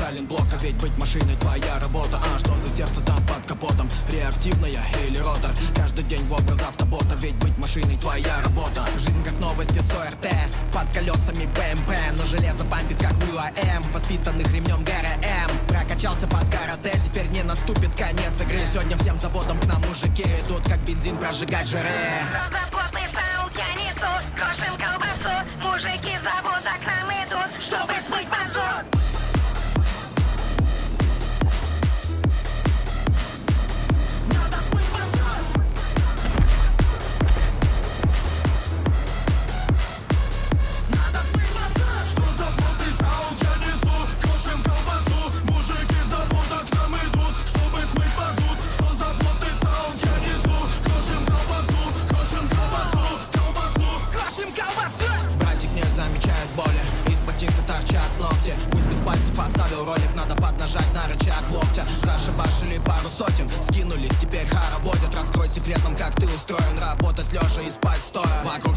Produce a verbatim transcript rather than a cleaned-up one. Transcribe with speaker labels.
Speaker 1: Сайлент блока, ведь быть машиной твоя работа. А что за сердце там под капотом? Реактивная или ротор? Каждый день в образ автобота, ведь быть машиной твоя работа. Жизнь как новости с О Р Т, под колесами Б М П, но железо бампит как в Ю А М, воспитанных ремнем Г Р М. Прокачался под карате, теперь не наступит конец игры. Сегодня всем заводом к нам мужики идут, как бензин прожигать жиры.
Speaker 2: Что за плотный саунд я несу? Крошим колбасу, мужики завода к нам идут, чтобы смыть мазут.
Speaker 1: Пусть без пальцев оставил ролик, надо поднажать на рычаг локтя. Зашибашили пару сотен, скинулись, теперь хороводят. Раскрой секретом, как ты устроен, работать лежа и спать стоя. Вокруг